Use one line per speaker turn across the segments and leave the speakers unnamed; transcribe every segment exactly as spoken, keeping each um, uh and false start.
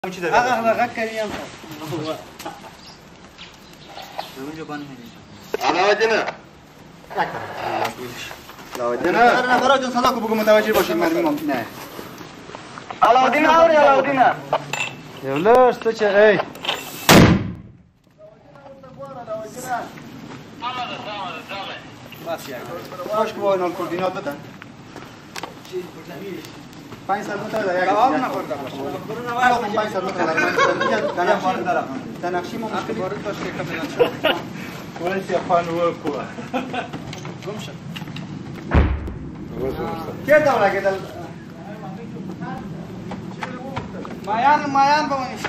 اغلى غكر يوم
على وجهنا لا وجهنا
انا خرجت صلاك بقوا متوجه باشين مرمي ممكن
على وجهنا اور على وجهنا
يولش تش اي بس يعني خوش كوين الكوردينات بتاع پنج سال متر یک جواب نخورده باشه. من پنج سال متر دارم. تنخشی دارم. تنخشی ما مشکلی وارد باشه که کاملا شد.
ولی سیافان و کوه.
گم شد. کی دولا کدال؟ مایان مایان بمونیش.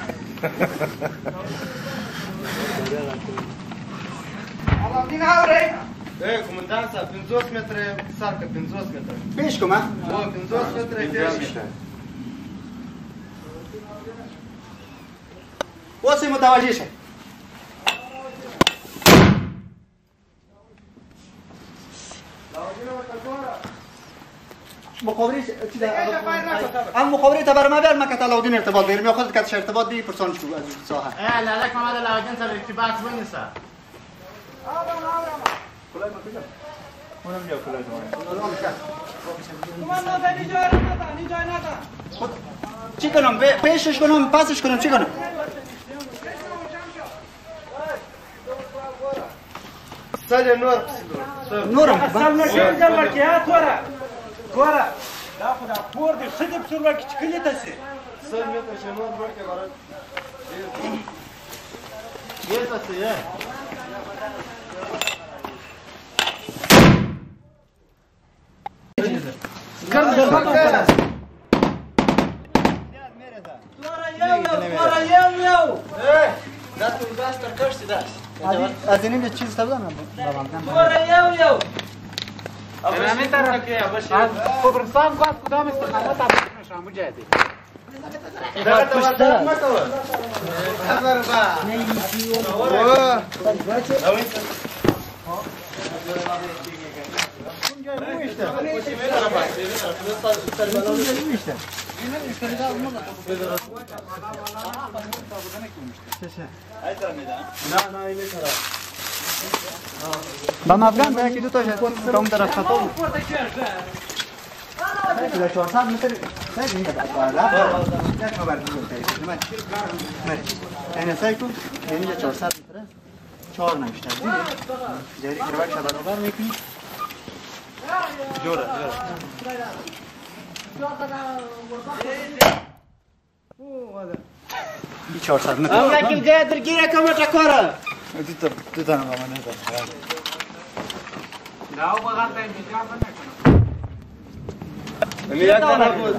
الله دین آوره.
ای کماندان صاحب پنځوس متره سر که پنځوس متره.
پیش کومه؟
او پنځوس متره پیش.
واسه متوجه شه. مخابری چیزا ام مخابری تا برام بیار مکه تلاودین ارتباط بگیرم یا خودت کاتش ارتباط دی پرسون شو از ساحه
اه لالک محمد لاودین سره ارتباط ونیسا
کلای ما کجا؟ اونم بیا کلای تو.
چی کنم پیشش کنم پسش کنم چی کنم؟
سال نور
نورم
اصل نشون جلوه که ها تورا تورا دا خدا پور دی خدی بسروا کی چکلی تاسی
سال متر شنور برکه برات یه تاسی یه
کم دل
تورا یو یو تورا یو یو
دست تو دست کشتی دست
از این چیز تا بدم
تورا یو یو
همین طرف که باشه
خبرستان قاس کدام استقامت ابراهیم شامو جدی
دغه توازن مکو خبر با
بام افغان به یکی دو تا کام طرف خطا بود چهارصد متر سعی می‌کنه بالا یک خبر می‌کنه من این سعی کن اینجا چهارصد متر چهار نمیشه جری کروک برابر می‌کنی
جوره جوره
این چهارصد متر
او وکیل جای درگیره کمه چکاره
دو تا دو تا نمونه نه
ناو بغل تا اینجا نکنه
ولی یک دانه بود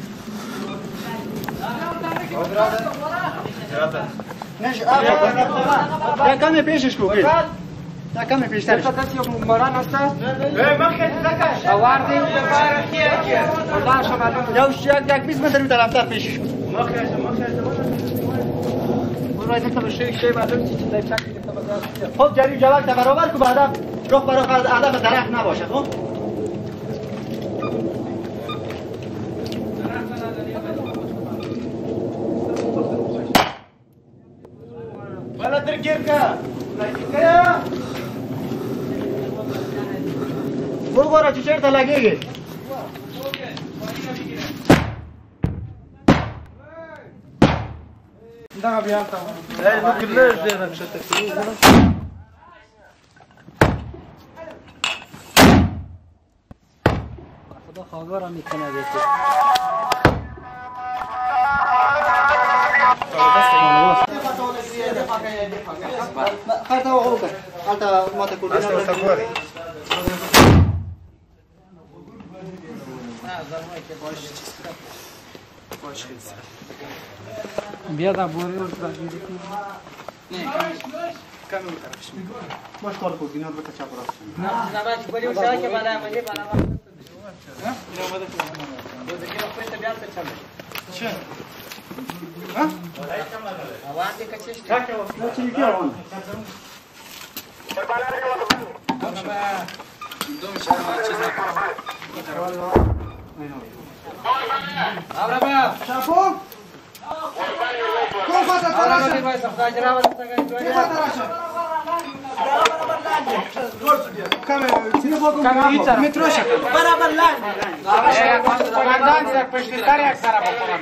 نش آقا کمی پیشش کو گیر تا کمی پیشترش
مران است ای مخه زکش آوردی الله شما
یا یک یک بیست متر طرفتر پیشش کو
مخه مخه
برای اینکه بشه شی معلوم چی چیزای چک خب جری جواب تا برابر کو بعدا رخ برای هدف درخت نباشه خب
ولا درگیر کا
بگو چی چرت لگیږي
دا بیا تا ای نو کلش دې نقشه ته
خدا خبر هم میکنه دیگه خرطه آقا بکن خرطه ما تا کردین
اصلا تقواری
بیا دا بوری رو تراجیدی
کمی می‌طرفش
باش کار کردین رو بکن چپ راست
نه نه باش بولی وشا که بالا ملی بالا ها نه بده تو دیگه خودت بیار ته چله
چه ها
आवाज دې کچې
نه چی کیه اون
دوم شهر ما چیز
Abra,
شافو برابر لاند
خاندان سره پښتنکاري اکثره په کومه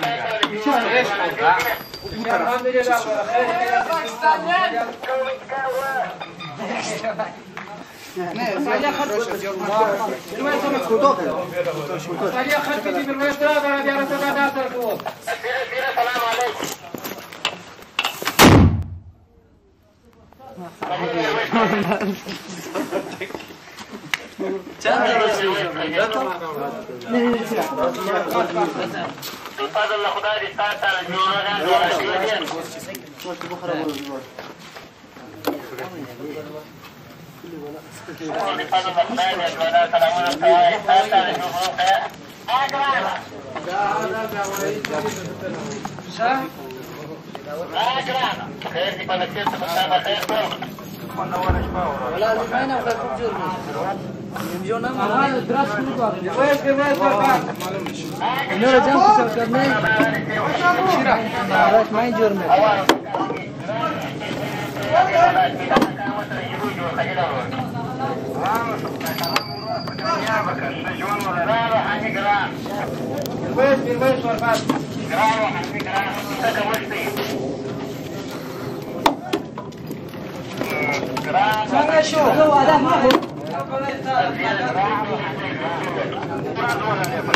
تفضل خدای دې تاسو سره جوړه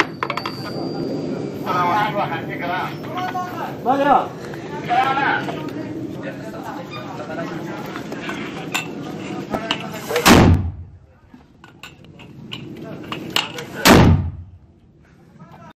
Bak ya.